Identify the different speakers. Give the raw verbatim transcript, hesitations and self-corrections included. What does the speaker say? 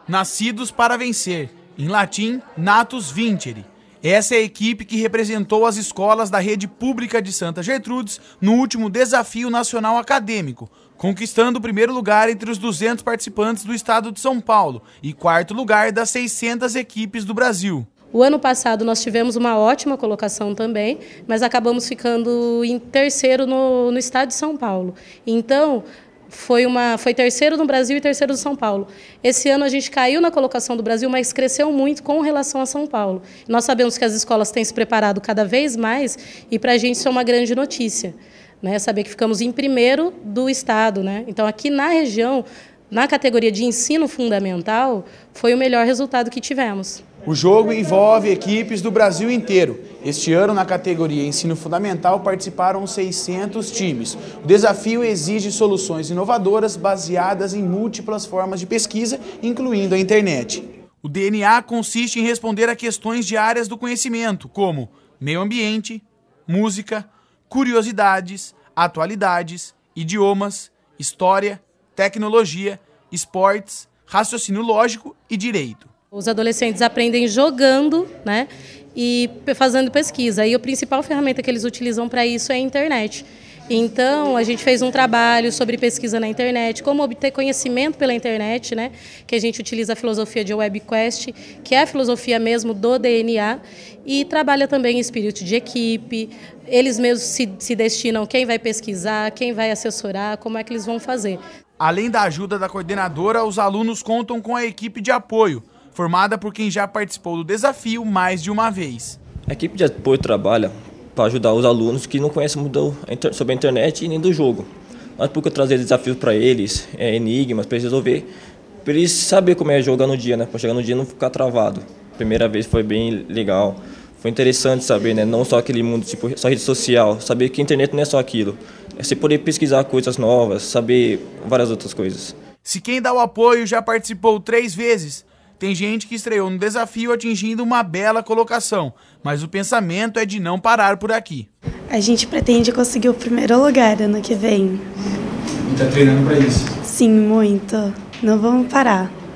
Speaker 1: Nascidos para vencer, em latim, natus vincere. Essa é a equipe que representou as escolas da rede pública de Santa Gertrudes no último Desafio Nacional Acadêmico, conquistando o primeiro lugar entre os duzentos participantes do estado de São Paulo e quarto lugar das seiscentas equipes do Brasil.
Speaker 2: O ano passado nós tivemos uma ótima colocação também, mas acabamos ficando em terceiro no, no estado de São Paulo. Então, foi, uma, foi terceiro no Brasil e terceiro no São Paulo. Esse ano a gente caiu na colocação do Brasil, mas cresceu muito com relação a São Paulo. Nós sabemos que as escolas têm se preparado cada vez mais e para a gente isso é uma grande notícia, né? Saber que ficamos em primeiro do estado, né? Então, aqui na região, na categoria de ensino fundamental, foi o melhor resultado que tivemos.
Speaker 1: O jogo envolve equipes do Brasil inteiro. Este ano, na categoria Ensino Fundamental, participaram seiscentos times. O desafio exige soluções inovadoras baseadas em múltiplas formas de pesquisa, incluindo a internet. O D N A consiste em responder a questões de áreas do conhecimento, como meio ambiente, música, curiosidades, atualidades, idiomas, história, tecnologia, esportes, raciocínio lógico e direito.
Speaker 2: Os adolescentes aprendem jogando, né, e fazendo pesquisa. E a principal ferramenta que eles utilizam para isso é a internet. Então, a gente fez um trabalho sobre pesquisa na internet, como obter conhecimento pela internet, né, que a gente utiliza a filosofia de WebQuest, que é a filosofia mesmo do D N A, e trabalha também espírito de equipe. Eles mesmos se, se destinam quem vai pesquisar, quem vai assessorar, como é que eles vão fazer.
Speaker 1: Além da ajuda da coordenadora, os alunos contam com a equipe de apoio, formada por quem já participou do desafio mais de uma vez.
Speaker 3: A equipe de apoio trabalha para ajudar os alunos que não conhecem muito sobre a internet e nem do jogo. Nós procuramos trazer desafios para eles, é, enigmas para eles resolver, para eles saberem como é jogar no dia, né? Para chegar no dia e não ficar travado. A primeira vez foi bem legal, foi interessante saber, né? Não só aquele mundo, tipo, só rede social, saber que a internet não é só aquilo. É você poder pesquisar coisas novas, saber várias outras coisas.
Speaker 1: Se quem dá o apoio já participou três vezes, tem gente que estreou no desafio atingindo uma bela colocação, mas o pensamento é de não parar por aqui.
Speaker 4: A gente pretende conseguir o primeiro lugar ano que vem.
Speaker 1: E tá treinando para isso?
Speaker 4: Sim, muito. Não vamos parar.